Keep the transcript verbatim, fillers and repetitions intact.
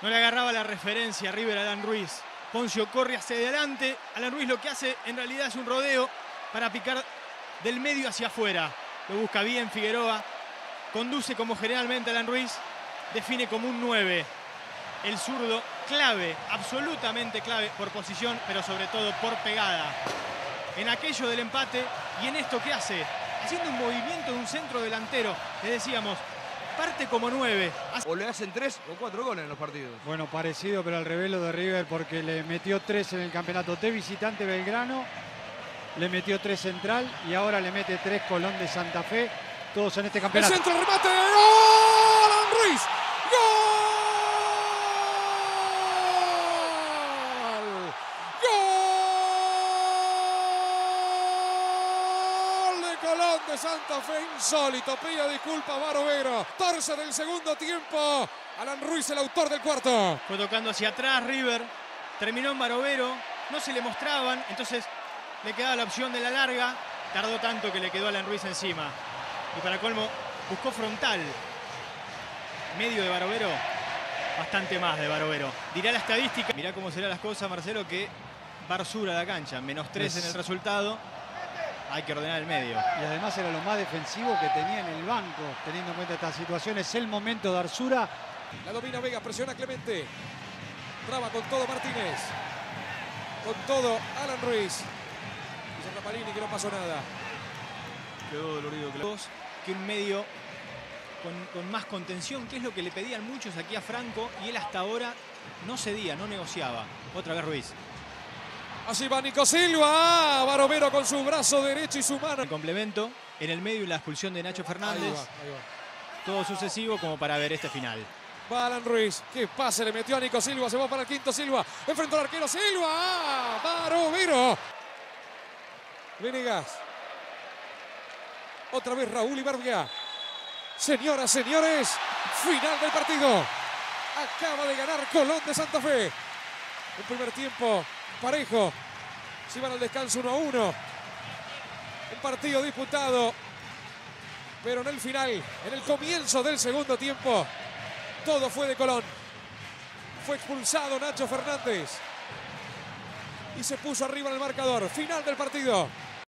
No le agarraba la referencia a River a Alan Ruiz. Poncio corre hacia adelante. Alan Ruiz lo que hace en realidad es un rodeo para picar del medio hacia afuera. Lo busca bien Figueroa. Conduce como generalmente Alan Ruiz. Define como un nueve. El zurdo clave, absolutamente clave por posición, pero sobre todo por pegada. En aquello del empate y en esto que hace, haciendo un movimiento de un centro delantero. Les decíamos, parte como nueve. O le hacen tres o cuatro goles en los partidos. Bueno, parecido, pero al revés lo de River, porque le metió tres en el campeonato de visitante Belgrano, le metió tres Central y ahora le mete tres Colón de Santa Fe, todos en este El campeonato. centro, el remate. ¡Gol! Alan Ruiz. ¡Gol! ¡Gol de Colón de Santa Fe! Insólito. Pide disculpas Barovero. Torce del segundo tiempo. Alan Ruiz, el autor del cuarto. Fue tocando hacia atrás River. Terminó en Barovero. No se le mostraban. Entonces le quedaba la opción de la larga. Tardó tanto que le quedó Alan Ruiz encima. Y para colmo, buscó frontal. Medio de Barovero. Bastante más de Barovero. Dirá la estadística. Mirá cómo serán las cosas, Marcelo, que Barsura la cancha. Menos tres en el resultado. Hay que ordenar el medio. Y además era lo más defensivo que tenía en el banco, teniendo en cuenta estas situaciones. Es el momento de Arsura. La domina Vega, presiona Clemente. Traba con todo Martínez. Con todo Alan Ruiz. Dice Rapalini que no pasó nada. Quedó dolorido. Que un medio con, con más contención, que es lo que le pedían muchos aquí a Franco, y él hasta ahora no cedía, no negociaba. Otra vez Ruiz. Así va Nico Silva. Barovero con su brazo derecho y su mano. El complemento en el medio y la expulsión de Nacho Fernández. Ahí va, ahí va. Todo sucesivo como para ver este final. Va Alan Ruiz. Qué pase le metió a Nico Silva. Se va para el quinto Silva. Enfrentó al arquero Silva. Barovero. Venegas. Otra vez Raúl Ibargüengoitia. Señoras, señores, final del partido. Acaba de ganar Colón de Santa Fe. Un primer tiempo parejo. Se van al descanso uno a uno. Un partido disputado. Pero en el final, en el comienzo del segundo tiempo, todo fue de Colón. Fue expulsado Nacho Fernández. Y se puso arriba en el marcador. Final del partido.